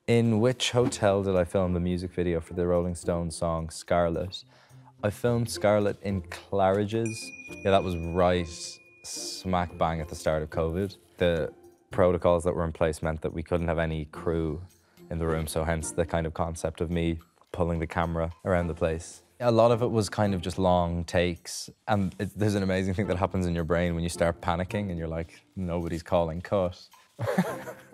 In which hotel did I film the music video for the Rolling Stones song Scarlet? I filmed Scarlet in Claridge's. Yeah, that was right smack bang at the start of COVID. The protocols that were in place meant that we couldn't have any crew in the room, so hence the kind of concept of me pulling the camera around the place. A lot of it was kind of just long takes, and there's an amazing thing that happens in your brain when you start panicking and you're like, nobody's calling cut.